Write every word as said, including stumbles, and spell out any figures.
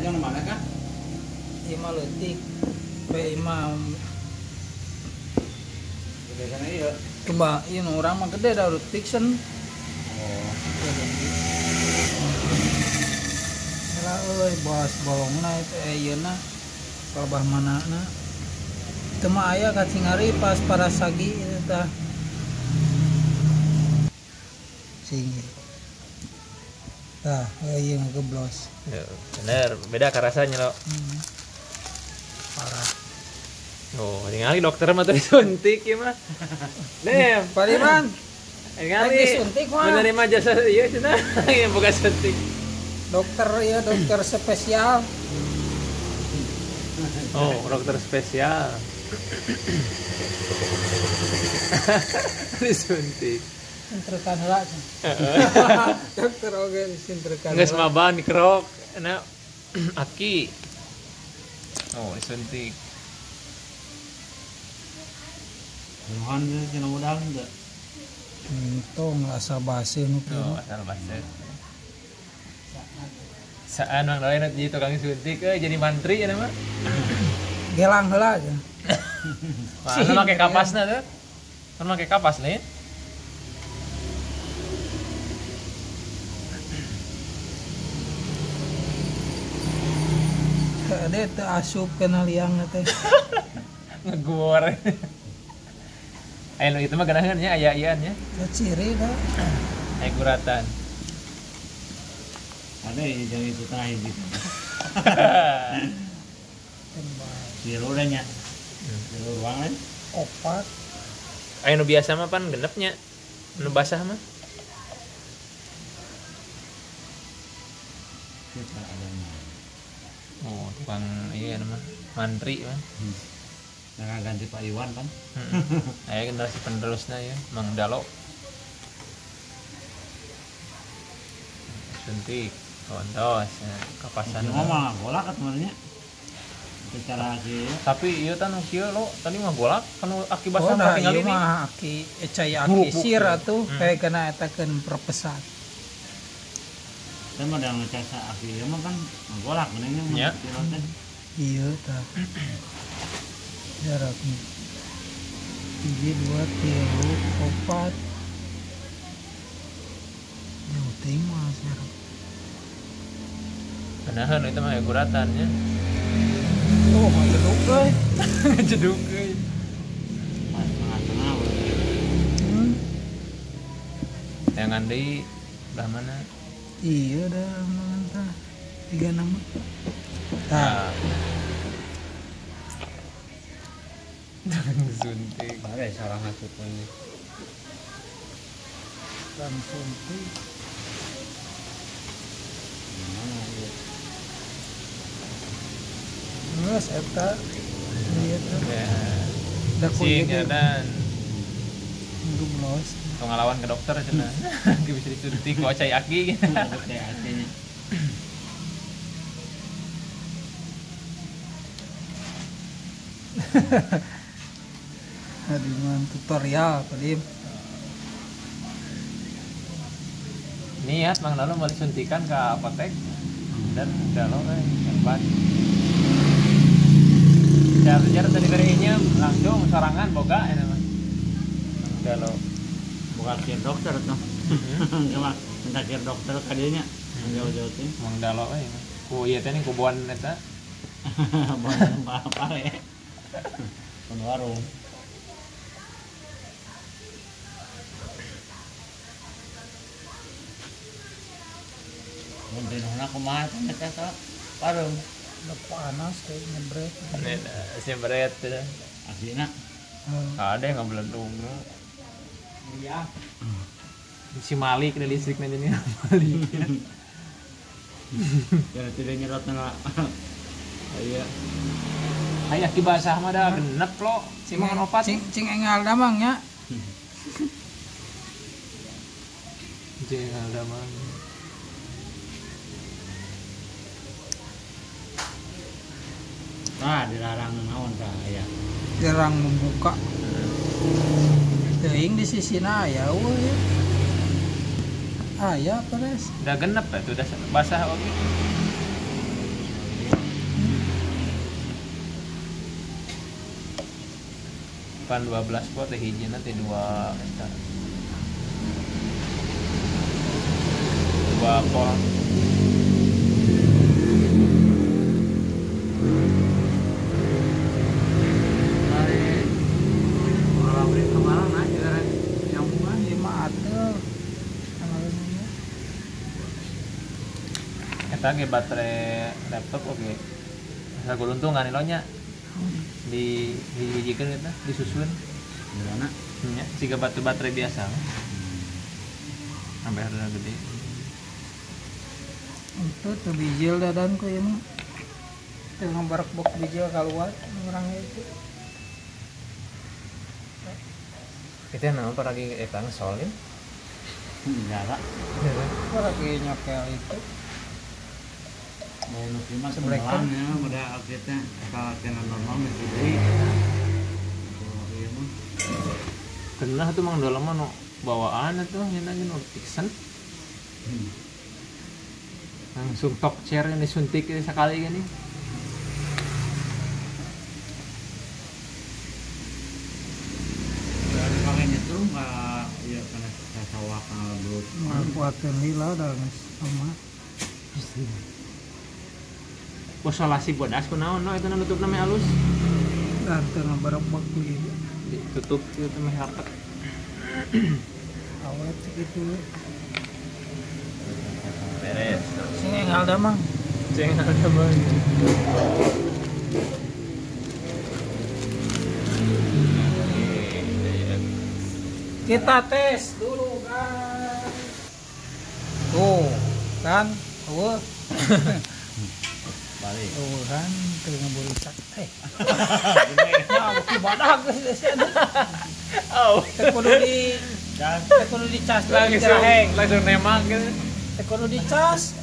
yang mana kan? Ima letik. Pe ima Gede kan iya. kembang ini orang mah gede dah urut fiction. Oh. Lah euy bos bolongna itu eh ieu na kalbah manana. Teu mah aya kacingari pas parasagi itu tah. Sing. Tah, ieu ngegeblos. Ya, bener, beda rasanya lo. Hmm. Parah. Oh, tinggal dokter mah tuh disuntik ya mah. Nih, Pak Iman, tinggal lagi suntik mah. menerima jasa ieu cenah yang bukan suntik. Dokter ya, dokter spesial. Oh, dokter spesial. Disuntik. Sintrekan heula. Dokter oge disintrekan. Geus maban dikerok, enak aki. Oh, disuntik. Nuhan cenah modal enggak? Untung asal basi nu Oh, asal bahasa. Saan mang doain di tukang suntik euy jadi mantri ya mah. Gelang heula aja. Mana make kapasna tuh? Kan make kapas nih. Ade teu asup kana liang teh. Ngegor. Ayo itu mah ganahan nya aya ieuan nya. Ya ciri dah. Aya guratan. Ada yang jadi itu terakhir gitu. Tembak. Di luar nya. Di luar ruangan. Opat. Aya nu biasa mah pan genep nya. Nu basah mah. Kita ada nya. Oh, tukang iya nama mantri kan. Hmm. Jangan ganti Pak Iwan kan. Heeh. Aya generasi penerusna ya, Mang Dalo. Suntik, kontos, ya, kapasan. Cuma mah golak kan sebenarnya. Secara sih. Tapi ieu teh nu kieu lo, tadi mah golak kan aki Oh, basah nah, tinggal ieu ini. mah aki ecaya Buk, aki buk, sir ya. atuh Hmm. kayak kena etakeun perpesat. Kan ada ngecasa aki ya mah kan golak menengnya mah. Ya. Pilotnya. Iya tah. Jaraknya. Hiji, dua, tilu, opat. Penting mah jarak. Benahan itu mah aya guratannya. Oh, mah jeduk euy. Jeduk euy. Pas tengah-tengah. Hmm. Yang deui belah mana? Iya dah mantah. Tiga nama. Nah. Tah. Suntik. Ada salah satu ini. Langsung tuh. Mana ya? Nges eta. Iya tuh. Ya. Da Sing kuliah dan ngeblos. kalau ngelawan ke dokter cenah. Ge bisa disuntik ku acai aki. Oke, artinya. Hadiman tutorial padim. Niat Mang Dalo mau disuntikan ke apotek dan Dalo eh hebat. Cara-cara tadi berinya langsung sorangan boga ini mah. Mang Dalo. Bukan kir dokter tuh. Cuma minta kir dokter kadinya. Jauh-jauh tuh. Mang Dalo eh. Ku ieu teh nih kubuan eta. Bon apa ya? Bon warung. Mun dinona kumaha teh eta sok warung. Udah panas kayak nyebret. Nih si beret teh. Asina. Hmm. Ada yang ngebelentung. Iya. Si Malik ada listrik nanti nih Malik. Jadi tidak nyerot na. Iya. Aya ki basah mah da genep lo. Si mangan opat. Cing cing engal damang nya. Cing ada mah. Tah dilarang naon tah aya. Jarang membuka. Teuing di sisina aya we. Aya pares. Udah genep ya tuh udah basah oke. bukan dua belas volt teh hiji nanti dua eta dua volt. Dari malam ini kemarin aja nyambungan lima atel amalannya. Eta ge baterai laptop oke. Asa guluntungan ilonya di dijikeun eta disusun. gimana? Nya siga batu baterai biasa. Sampai harga gede. Itu tuh bijil dadan ku ieu mah. Teu ngabarak bok bijil kaluar orangnya itu. Kita nama apa lagi eta ngesolin? Enggak lah. Ora ge nyokel itu. Mau nuki mah Sebrekan. sebelah ya, udah update-nya kalau kena normal masih deui. Kalau ieu mah Kenah tuh mang dalam mah no bawaan atuh nya nanya no Dixon. hmm. Langsung talk chair ini suntik ini sekali gini. Dan makanya itu nggak ya karena sawah kalau dulu Ngakuatin lila dah geus sama. Posolasi bodas kunaon no itu nutupna mah halus. Dan teu ngabarak bok bijil. Ditutup itu mah rapet. Awet segitu. Beres. Sing engal da mah. Ceng ada bang. Kita tes dulu kan. Tuh, kan? Tuh. balik. Tuh kan, teu ngaburu cat. Eh. Ya, bukti badak geus ada. Oh. Teu kudu di Dan teu kudu dicas lagi Langsung heng. langsung nembak gitu. Teu kudu dicas.